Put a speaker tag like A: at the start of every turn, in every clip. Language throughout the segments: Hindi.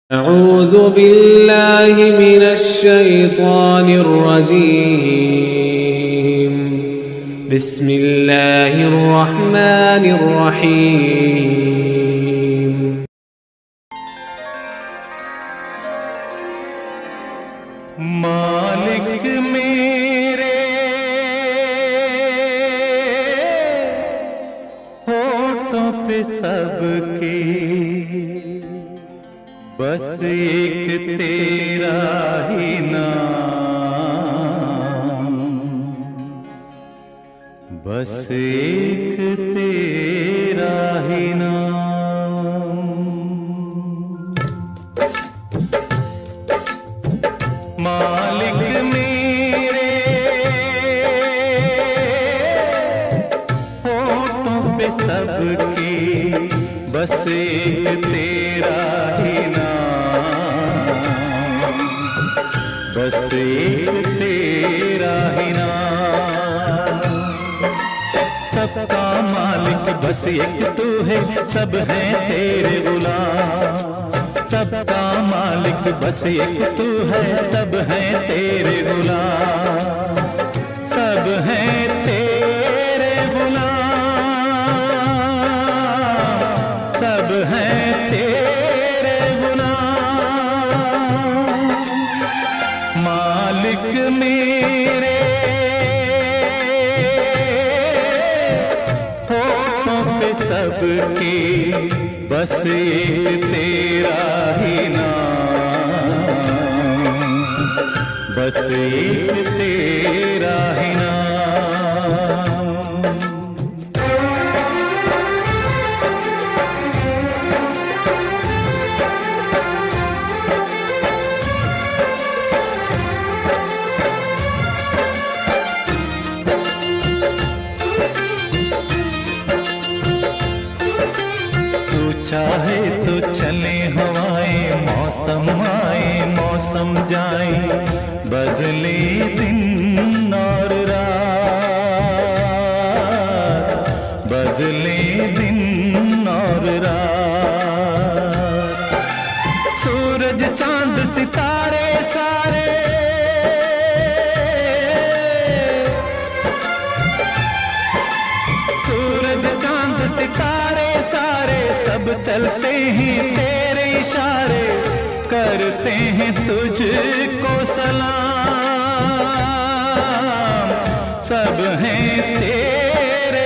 A: أعوذ بالله من الشيطان الرجيم. بسم الله الرحمن الرحيم.
B: मालिक मेरे होठों पे सबके बस एक तेरा ही नाम, बस एक तेरा ही नाम। मालिक मेरे होठों पे सबके बस एक तेरा ही नाम, बस एक तेरा ही नाम। सबका मालिक बस एक तू है, सब है तेरे गुलाम। सबका मालिक बस एक तू है, सब है तेरे गुलाम, सब है तेरे गुलाम, सब है तेरे गुलाम। मालिक मेरे होठों पे सबके बस एक तेरा ही नाम, बस एक तेरा ही नाम। चाहे तो चले हवाएं, मौसम आए मौसम जाए, बदले दिन और रात, बदले दिन और रात। सूरज चांद सितारे सारे सूरज चांद सितारे सारे सब चलते हैं तेरे इशारे, करते हैं तुझको सलाम, सब हैं तेरे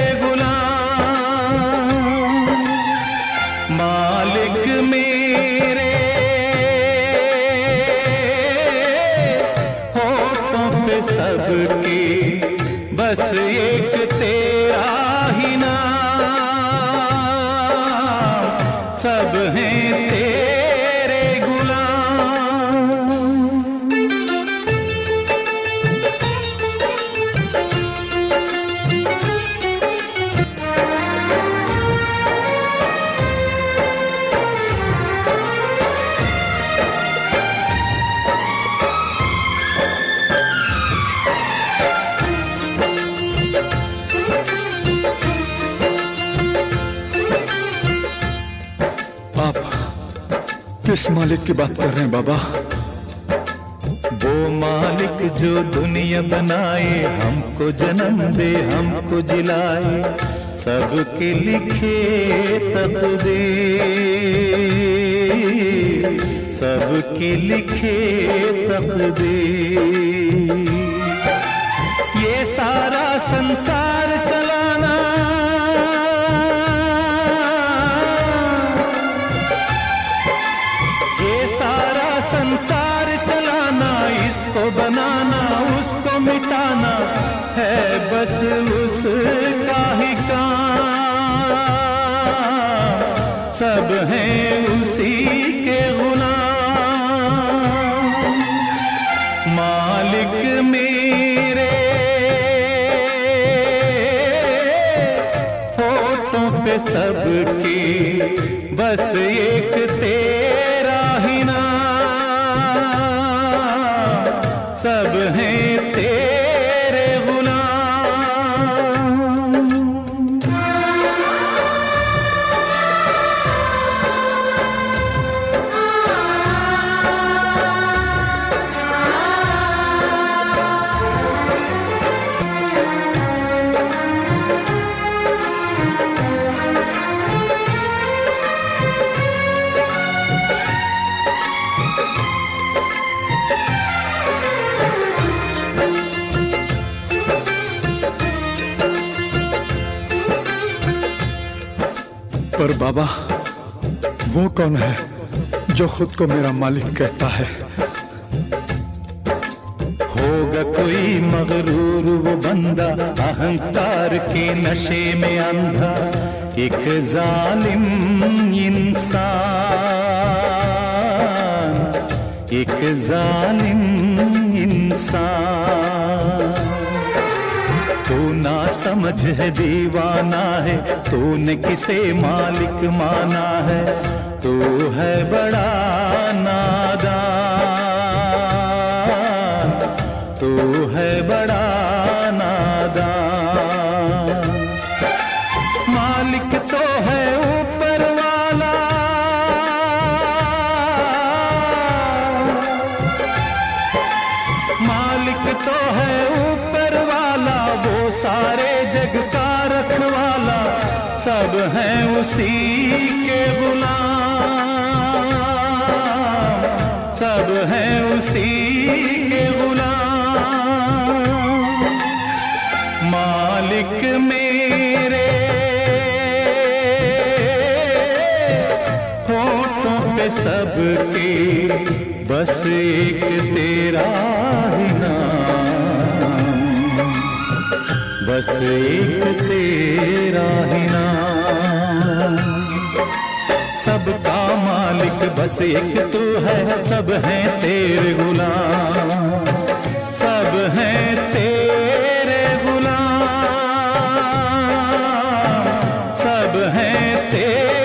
B: गुलाम। मालिक मेरे होठों पे सबके बस एक तेरा ही नाम, सब हैं तेरे गुलाम।
C: आप किस मालिक की बात कर रहे हैं बाबा?
B: वो मालिक जो दुनिया बनाए, हमको जन्म दे हमको जिलाए, सबके लिखे तकदीर, सबके लिखे तकदीर। ये सारा संसार चलाना, ये सारा संसार चलाना, इसको बनाना उसको मिटाना है बस उसका ही काम, सब हैं उसी के गुलाम। मालिक मेरे होठों पे सबके बस एक तेरा ही नाम, सब हैं तेरे गुलाम।
C: पर बाबा, वो कौन है जो खुद को मेरा मालिक कहता है?
B: होगा कोई मगरूर वो बंदा, अहंकार के नशे में अंधा, एक जालिम इंसान, एक जालिम इंसान। तू ना समझ है, दीवाना है, तूने किसे मालिक माना है, तू है बड़ा नादान, तू है बड़ा नादान। मालिक तो है ऊपर वाला, मालिक तो है ऊपर वाला, वो सारे जग का रखवाला, सब हैं उसी के गुलाम, सब हैं उसी के गुलाम। मालिक मेरे होठों पे सबके, बस एक तेरा ही नाम, बस एक तेरा ही नाम। सबका मालिक बस एक तू है, सब हैं तेरे गुलाम, सब हैं तेरे गुलाम, सब हैं तेरे